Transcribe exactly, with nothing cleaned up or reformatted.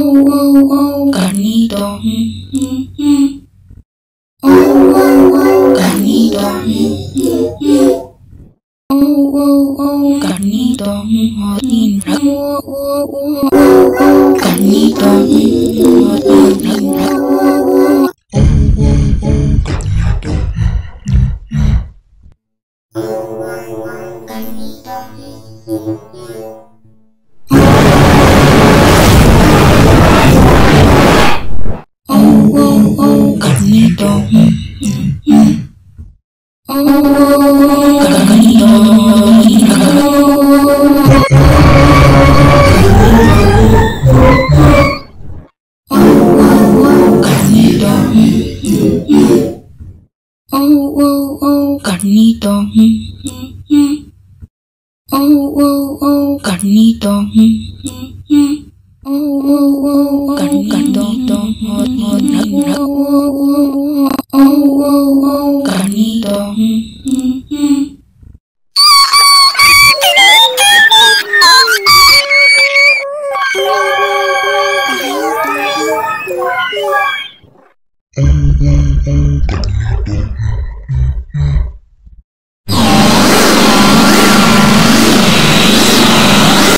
Oh, oh, oh, carnito. Oh, oh, oh, carnito. Oh, oh, oh, carnito. Oh, oh, oh, carnito. Carnito. Oh, carnito. Oh, oh, oh, carnito. Oh, oh, oh, carnito. Oh, oh, oh, carnito. Oh, oh, oh, carnito. Oh, oh, oh, carnito.